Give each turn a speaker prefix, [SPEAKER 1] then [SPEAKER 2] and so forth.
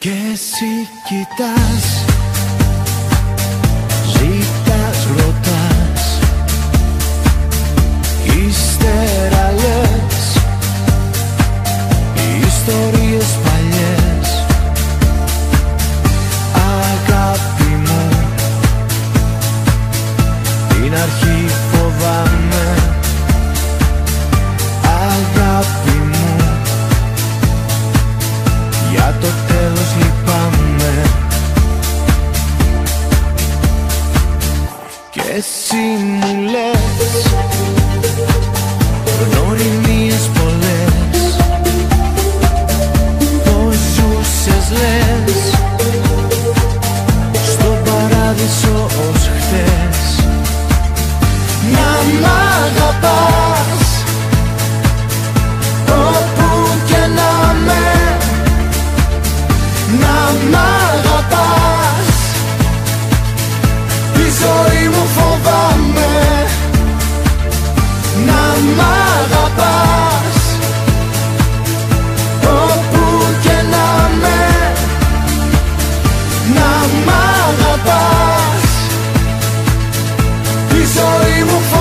[SPEAKER 1] Κι εσύ κοιτάς, ζητάς, ρωτάς, ύστερα λες ιστορίες παλιές. Αγάπη μου, την αρχή φοβάμαι. Αγάπη μου, για το τέλος λυπάμαι. Κι εσύ μου λες γνωριμίες πολλές, πως ζούσες λες στον παράδεισο ως χθες. Να μ' αγαπάς όπου και να με, να μ' αγαπάς, τη ζωή μου φοβάμαι. Να μ' αγαπάς όπου και να με, να μ' αγαπάς, τη ζωή μου φοβάμαι.